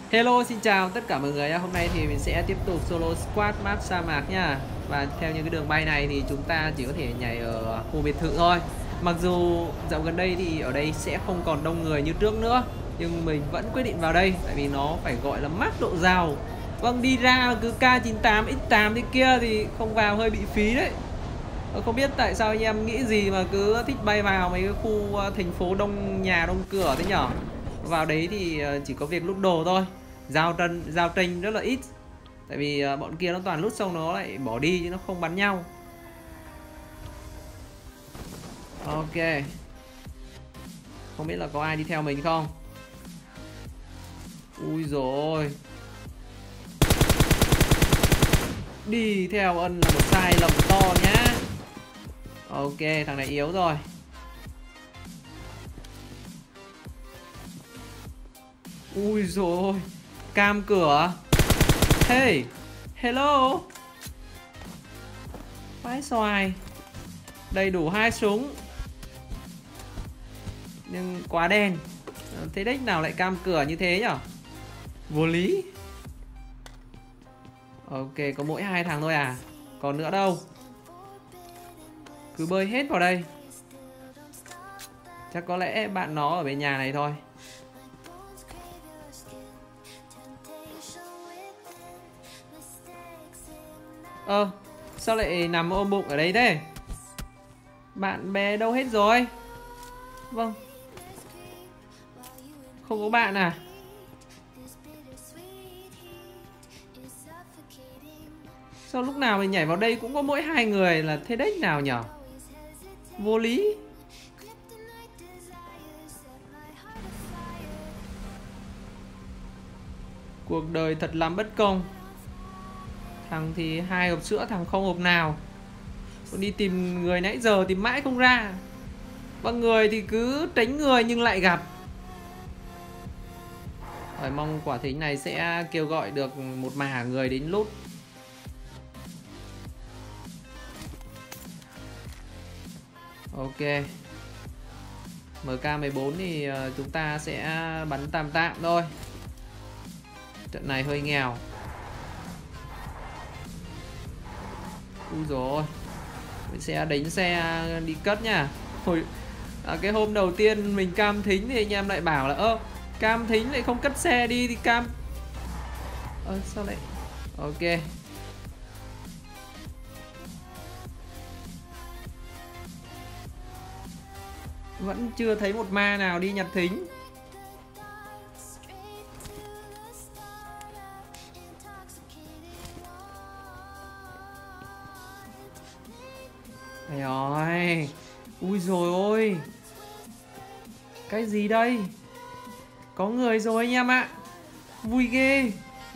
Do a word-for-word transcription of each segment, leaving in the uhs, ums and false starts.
Hello, xin chào tất cả mọi người. Hôm nay thì mình sẽ tiếp tục solo squad map sa mạc nha. Và theo những cái đường bay này thì chúng ta chỉ có thể nhảy ở khu biệt thự thôi. Mặc dù dạo gần đây thì ở đây sẽ không còn đông người như trước nữa, nhưng mình vẫn quyết định vào đây tại vì nó phải gọi là mắc độ rào. Vâng, đi ra cứ K chín tám X tám thế kia thì không vào hơi bị phí đấy. Không biết tại sao anh em nghĩ gì mà cứ thích bay vào mấy cái khu thành phố đông nhà đông cửa thế nhở. Vào đấy thì chỉ có việc lút đồ thôi. Giao tranh, giao tranh rất là ít. Tại vì bọn kia nó toàn lút xong nó lại bỏ đi chứ nó không bắn nhau. Ok. Không biết là có ai đi theo mình không. Ui rồi. Đi theo Ân là một sai lầm to nhá. Ok, thằng này yếu rồi. Ui rồi. Cam cửa. Hey, hello. Vãi xoài. Đầy đủ hai súng. Nhưng quá đen. Thế đích nào lại cam cửa như thế nhở? Vô lý. Ok, có mỗi hai thằng thôi à? Còn nữa đâu? Cứ bơi hết vào đây. Chắc có lẽ bạn nó ở bên nhà này thôi. Ơ, ờ, sao lại nằm ôm bụng ở đây thế? Bạn bè đâu hết rồi? Vâng. Không có bạn à? Sao lúc nào mình nhảy vào đây cũng có mỗi hai người là thế đếch nào nhở? Vô lý. Cuộc đời thật lắm bất công. Thằng thì hai hộp sữa, thằng không hộp nào. Còn đi tìm người nãy giờ tìm mãi không ra. Và người thì cứ tránh người nhưng lại gặp. Rồi mong quả thính này sẽ kêu gọi được một mả người đến lút. Ok. M K mười bốn thì chúng ta sẽ bắn tạm tạm thôi. Trận này hơi nghèo. Ui dồi, mình sẽ đánh xe đi cất nha. Hồi à, cái hôm đầu tiên mình cam thính thì anh em lại bảo là ơ cam thính lại không cất xe đi thì cam ơ à, sao lại ok. Vẫn chưa thấy một ma nào đi nhặt thính. Trời ơi. Ui dồi ôi. Cái gì đây? Có người rồi anh em ạ. Vui ghê.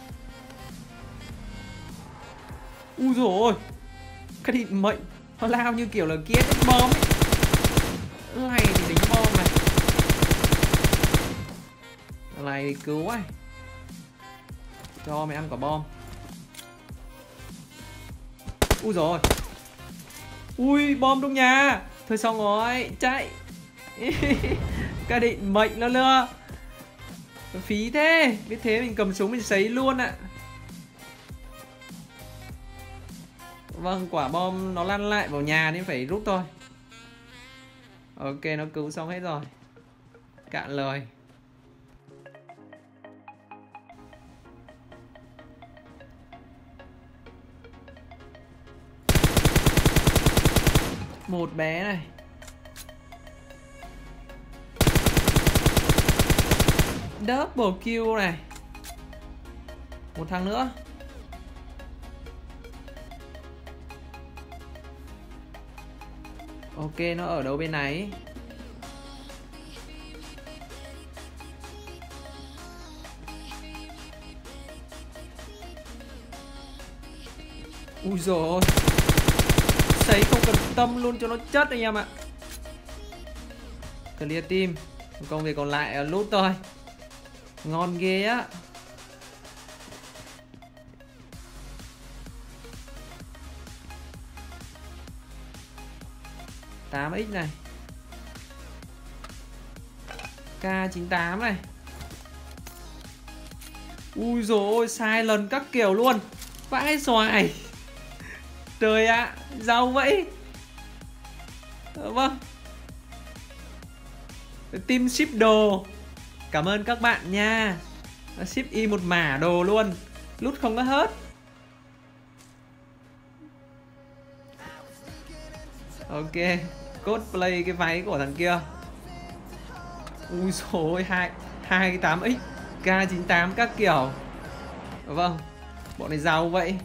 Ui dồi ôi. Cái định mệnh. Nó lao như kiểu là kia đánh bom ấy. Này thì đánh bom này. Này thì cứu ấy. Cho mày ăn quả bom. Ui dồi ôi. Ui bom trong nhà. Thôi xong rồi. Chạy. Cái định mệnh nó nữa. Phí thế. Biết thế mình cầm súng mình sấy luôn ạ. Vâng, quả bom nó lăn lại vào nhà nên phải rút thôi. Ok, nó cứu xong hết rồi. Cạn lời. Một bé này. Double kill này. Một thằng nữa. Ok, nó ở đâu bên này? Ui dồi ôi. Sấy không cần tâm luôn cho nó chất anh em ạ. Clear team. Công việc còn lại loot thôi. Ngon ghê á. tám x này. K chín tám này. Ui dồi ôi, sai lần các kiểu luôn. Vãi xoài. Trời ạ, à, giàu vậy. Ờ, vâng. Team ship đồ. Cảm ơn các bạn nha. Ship y một mả đồ luôn. Lút không có hết. Ok, cosplay cái váy của thằng kia. Ui dồi ôi, hai mươi tám x K chín mươi tám các kiểu. Vâng, bọn này giàu vậy.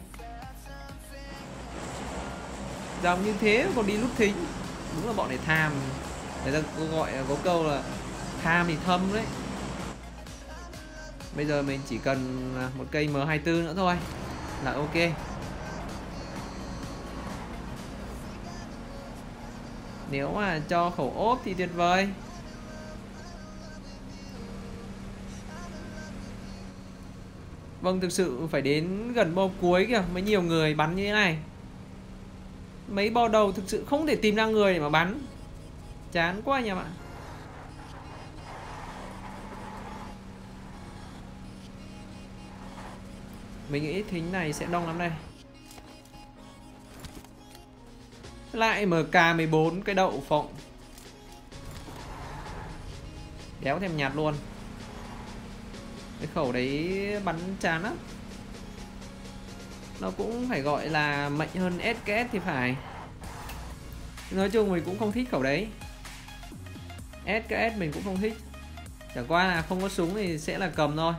Giàu như thế còn đi lút thính. Đúng là bọn này tham. Người ta gọi có câu là tham thì thâm đấy. Bây giờ mình chỉ cần một cây M hai mươi tư nữa thôi là ok. Nếu mà cho khẩu ốp thì tuyệt vời. Vâng, thực sự phải đến gần bo cuối kìa mới nhiều người bắn như thế này. Mấy bo đầu thực sự không thể tìm ra người để mà bắn. Chán quá anh em ạ. Mình nghĩ thính này sẽ đông lắm đây. Lại M K mười bốn cái đậu phộng. Đéo thèm nhạt luôn. Cái khẩu đấy bắn chán lắm. Nó cũng phải gọi là mạnh hơn ét ca ét thì phải. Nói chung mình cũng không thích khẩu đấy. ét ca ét mình cũng không thích. Chẳng qua là không có súng thì sẽ là cầm thôi.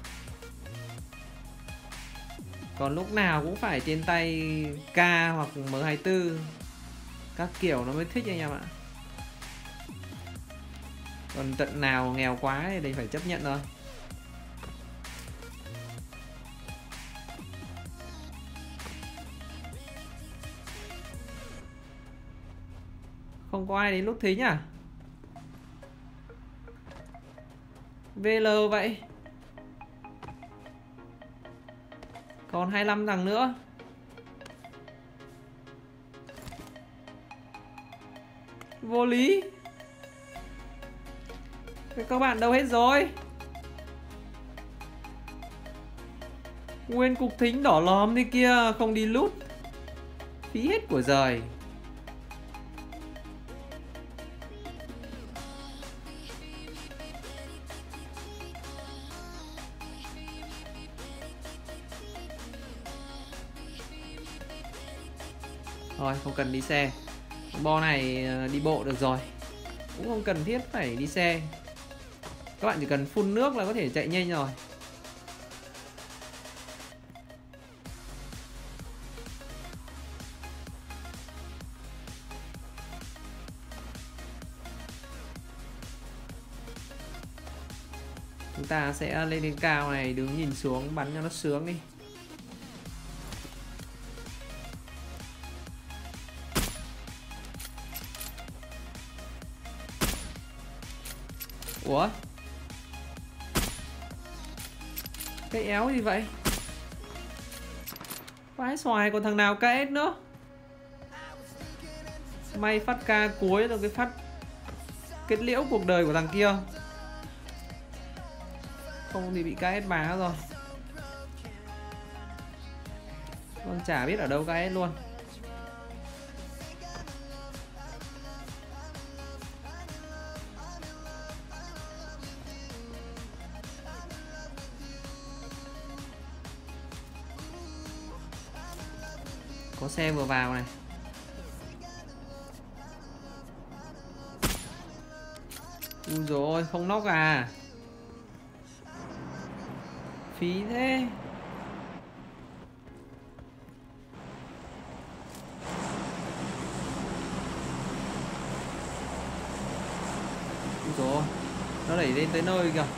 Còn lúc nào cũng phải trên tay K hoặc M hai mươi tư các kiểu nó mới thích anh em ạ. Còn trận nào nghèo quá thì phải chấp nhận thôi. Không có ai đến lúc thính à? vê lờ vậy. Còn hai mươi lăm thằng nữa. Vô lý. Thế các bạn đâu hết rồi? Nguyên cục thính đỏ lòm đi kia, không đi lút. Phí hết của giời. Thôi không cần đi xe. Bo này đi bộ được rồi. Cũng không cần thiết phải đi xe. Các bạn chỉ cần phun nước là có thể chạy nhanh rồi. Chúng ta sẽ lên đến cao này, đứng nhìn xuống bắn cho nó sướng đi. Ủa? Cái éo gì vậy? Vãi xoài, còn thằng nào ca ét nữa. May phát ca cuối rồi cái phát kết liễu cuộc đời của thằng kia. Không thì bị ca ét bá rồi. Con chả biết ở đâu ca ét luôn. Có xe vừa vào này. Ui dồi ôi, không knock à. Phí thế. Ui dồi ôi, nó đẩy lên tới nơi kìa.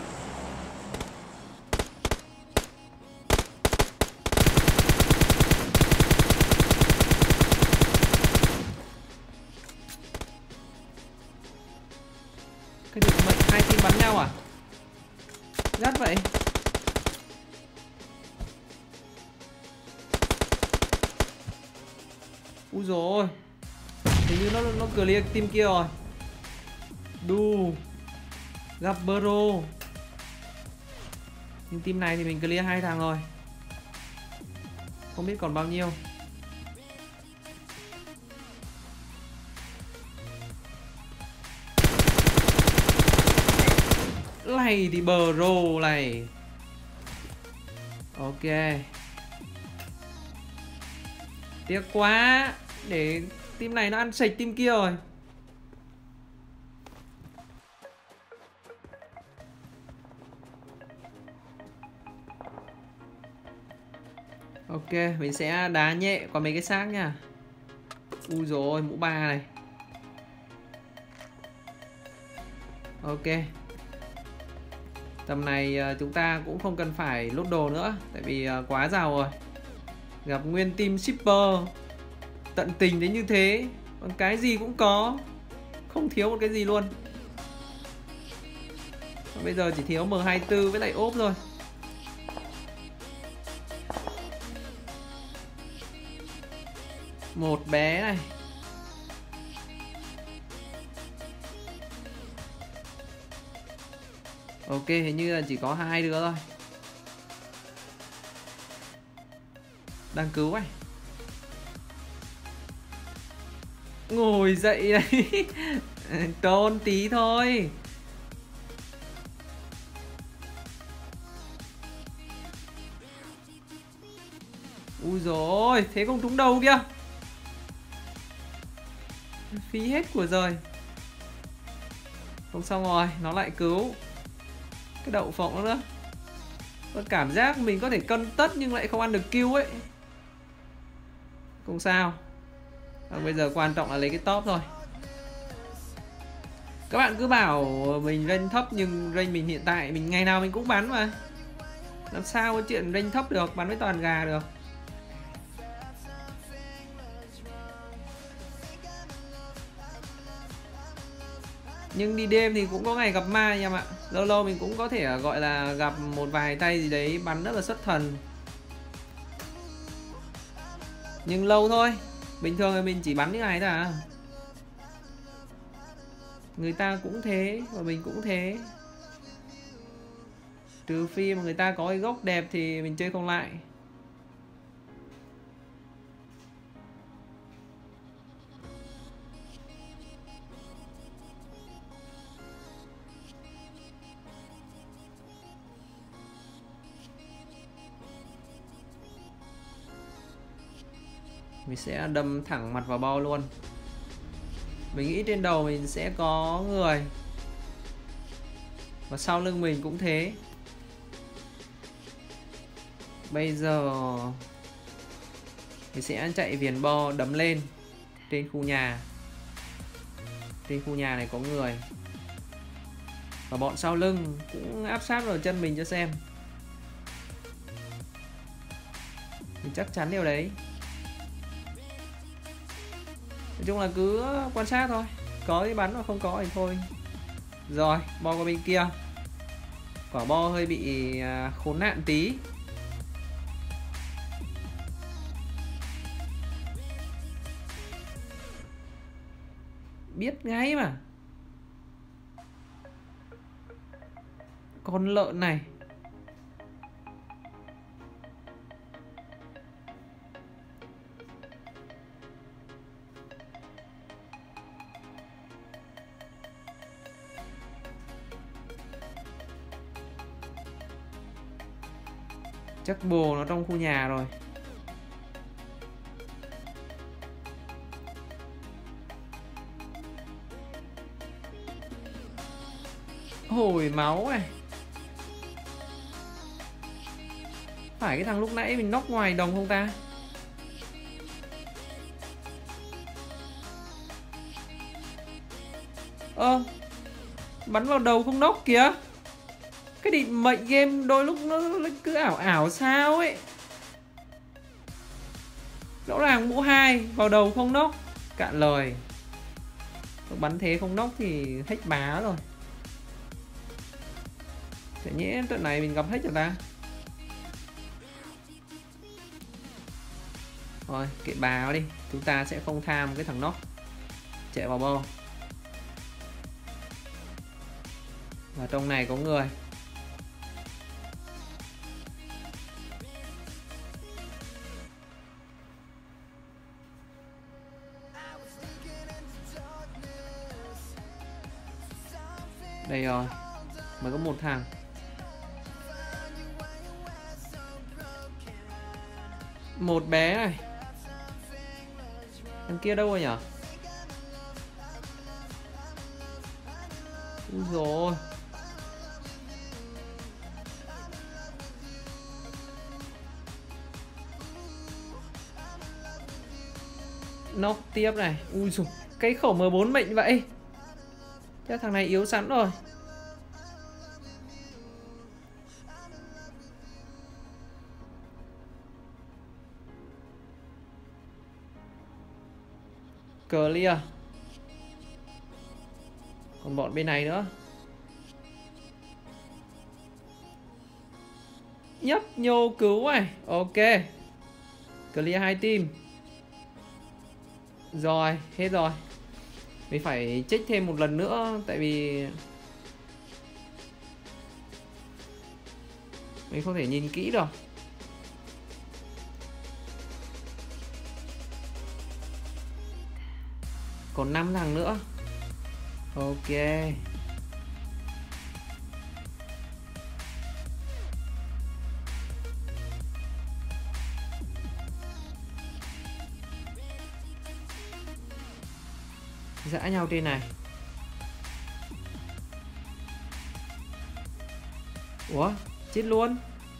Cái định mệnh hai team bắn nhau à? Gắt vậy. Úi dồi ôi. Hình như nó nó clear team kia rồi. Đu. Gặp Bro. Nhưng team này thì mình clear hai thằng rồi. Không biết còn bao nhiêu. Này thì bờ rồ này. Ok. Tiếc quá. Để team này nó ăn sạch team kia rồi. Ok, mình sẽ đá nhẹ qua mấy cái xác nha. Ui dồi, mũ ba này. Ok. Tầm này chúng ta cũng không cần phải lốt đồ nữa, tại vì quá giàu rồi. Gặp nguyên team shipper tận tình đến như thế, còn cái gì cũng có, không thiếu một cái gì luôn. Bây giờ chỉ thiếu M hai mươi tư với lại ốp thôi. Một bé này. Ok, hình như là chỉ có hai đứa thôi. Đang cứu ấy. Ngồi dậy này. Trôn tí thôi. Ui dồi, thế không trúng đầu kia. Phí hết của rồi. Không xong rồi, nó lại cứu cái đậu phộng đó nữa. Có cảm giác mình có thể cân tất nhưng lại không ăn được kill ấy. Không sao. À, bây giờ quan trọng là lấy cái top thôi. Các bạn cứ bảo mình rank thấp nhưng rank mình hiện tại mình ngày nào mình cũng bắn mà. Làm sao có chuyện rank thấp được, bắn với toàn gà được. Nhưng đi đêm thì cũng có ngày gặp ma anh em ạ. Lâu lâu mình cũng có thể gọi là gặp một vài tay gì đấy bắn rất là xuất thần. Nhưng lâu thôi. Bình thường thì mình chỉ bắn những ngày thôi à. Người ta cũng thế và mình cũng thế. Trừ phi mà người ta có cái gốc đẹp thì mình chơi không lại. Mình sẽ đâm thẳng mặt vào bo luôn. Mình nghĩ trên đầu mình sẽ có người. Và sau lưng mình cũng thế. Bây giờ mình sẽ chạy viền bo đấm lên trên khu nhà. Trên khu nhà này có người. Và bọn sau lưng cũng áp sát vào chân mình cho xem. Mình chắc chắn điều đấy. Nói chung là cứ quan sát thôi. Có thì bắn mà không có thì thôi. Rồi, bo qua bên kia. Quả bo hơi bị khốn nạn tí. Biết ngay mà. Con lợn này. Chắc bồ nó trong khu nhà rồi. Hồi máu này. Phải cái thằng lúc nãy mình knock ngoài đồng không ta? Ơ ờ, bắn vào đầu không knock kìa. Cái định mệnh game đôi lúc nó cứ ảo ảo sao ấy. Rõ ràng mũ hai vào đầu không knock. Cạn lời. Bắn thế không knock thì hết bá rồi. Chả nhẽ trận này mình gặp hết rồi ta. Rồi kệ bà nó đi. Chúng ta sẽ không tham cái thằng knock. Chạy vào bo. Và trong này có người. Đây rồi, mới có một thằng. Một bé này. Thằng kia đâu rồi nhở? Úi dồi. Nóc tiếp này. Ui dồi, cái khẩu M bốn mệnh vậy. Chắc thằng này yếu sẵn rồi. Clear. Còn bọn bên này nữa. Nhấp nhô cứu này. Ok. Clear hai team. Rồi, hết rồi. Mình phải check thêm một lần nữa. Tại vì mình không thể nhìn kỹ được. Còn năm thằng nữa. Ok. Dã nhau trên này. Ủa, chết luôn.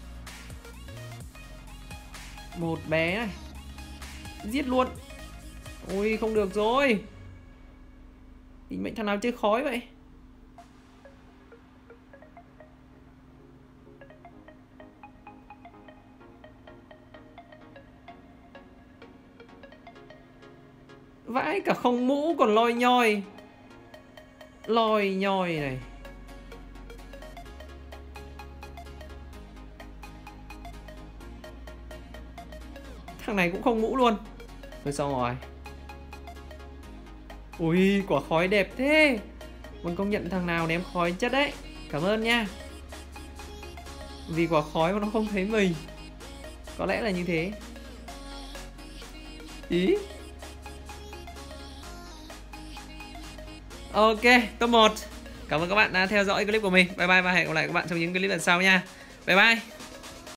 Một bé này. Giết luôn. Ui, không được rồi. Định mệnh thằng nào chơi khói vậy? Vãi cả không mũ còn loi nhoi. Loi nhoi này. Thằng này cũng không mũ luôn. Thôi xong rồi. Ui, quả khói đẹp thế. Mình công nhận thằng nào ném khói chất đấy. Cảm ơn nha. Vì quả khói mà nó không thấy mình. Có lẽ là như thế. Ý. Ok, top một. Cảm ơn các bạn đã theo dõi clip của mình. Bye bye và hẹn gặp lại các bạn trong những clip lần sau nha. Bye bye.